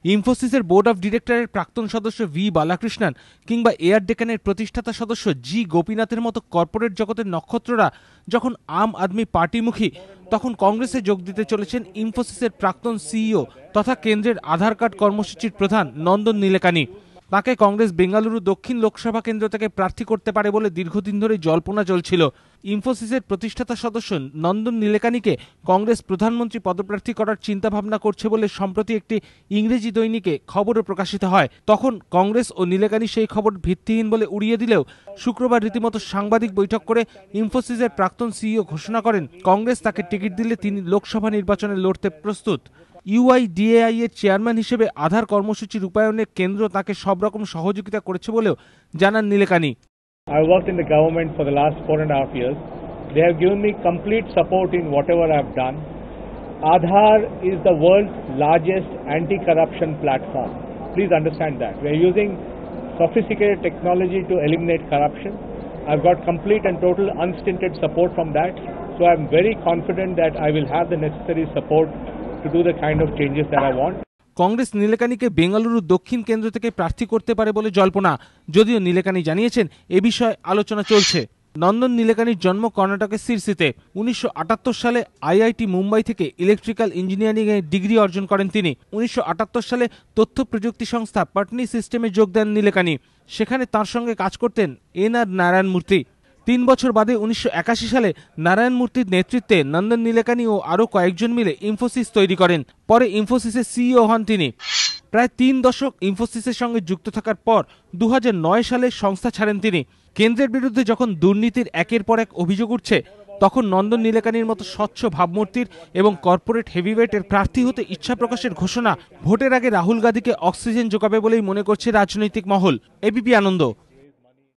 ইনফোসিসের board of ডিরেক্টরের প্রাক্তন সদস্য ভি বালাকৃষ্ণন কিংবা এয়ার ডেকানের প্রতিষ্ঠাতা সদস্য জি গোপীনাথের মতো কর্পোরেট জগতের নক্ষত্ররা যখন আম আদমি পার্টিমুখী, তখন কংগ্রেসে যোগ দিতে চলেছেন ইনফোসিসের প্রাক্তন সিইও তথা কেন্দ্রের আধার কার্ড কর্মসূচির প্রধান নন্দন নিলেকানি। তাকে কংগ্রেস বেঙ্গালুরু দক্ষিণ লোকসভা কেন্দ্র থেকে প্রার্থী করতে পারে বলে দীর্ঘদিন ধরে জল্পনা চলছিল। ইনফোসিসের প্রতিষ্ঠাতা সদস্য নন্দন নিলেকানিকে কংগ্রেস প্রধানমন্ত্রী পদপ্রার্থী করার চিন্তাভাবনা করছে বলে সম্প্রতি একটি ইংরেজি দৈনিকে খবরও প্রকাশিত হয়। তখন কংগ্রেস ও নিলেকানি সেই খবর ভিত্তিহীন বলে উড়িয়ে দিলেও শুক্রবার রীতিমতো সাংবাদিক বৈঠক করে ইনফোসিসের প্রাক্তন সিইও ঘোষণা করেন কংগ্রেস তাকে টিকিট দিলে তিনি লোকসভা নির্বাচনে লড়তে প্রস্তুত। ইউআইডিএআই এর চেয়ারম্যান হিসেবে আধার কর্মসূচি রূপায়ণে কেন্দ্র তাকে সব রকম সহযোগিতা করেছে বলেও জানান Nilekani. I worked in the government for the last 4.5 years. They have given me complete support in whatever I have done. Aadhaar is the world's largest anti-corruption platform. Please understand that. We are using sophisticated technology to eliminate corruption. I've got complete and total unstinted support from that. So I'm very confident that I will have the necessary support to do the kind of changes that I want. Congress নিলেকানিকে Bengaluru দক্ষিণ কেন্দ্র থেকে প্রার্থী করতে পারে বলে জল্পনা, যদিও নিলেকানি জানিয়েছেন এ বিষয়ে আলোচনা চলছে। নন্দন নিলেকানির জন্ম কর্ণাটকের সিরসিতে। 1978 সালে আইআইটি মুম্বাই থেকে ইলেকট্রিক্যাল ইঞ্জিনিয়ারিং এ ডিগ্রি অর্জন করেন তিনি। 1978 সালে তথ্য প্রযুক্তি সংস্থা পাটনি সিস্টেমে যোগ দেন নিলেকানি। সেখানে তার সঙ্গে কাজ করতেন এনআর নারায়ণ মূর্তি। 3 বছর বাদে 1981 সালে নারায়ণ মূর্তির নেতৃত্বে নন্দন নিলেকানি ও আরও কয়েকজন মিলে ইনফোসিস তৈরি করেন। পরে ইনফোসিসের সিইও হন তিনি। প্রায় 3 দশক ইনফোসিসের সঙ্গে যুক্ত থাকার পর 2009 সালে সংস্থা ছাড়েন তিনি। কেন্দ্রের বিরুদ্ধে যখন দুর্নীতির একের পর এক অভিযোগ উঠছে, তখন নন্দন নিলেকানির মতো স্বচ্ছ ভাবমূর্তির এবং কর্পোরেট হেভিওয়েটের প্রার্থী হতে ইচ্ছা প্রকাশের ঘোষণা ভোটের আগে রাহুল গান্ধীকে অক্সিজেন যোগাবে বলেই মনে করছে রাজনৈতিক মহল। এবিপি আনন্দ।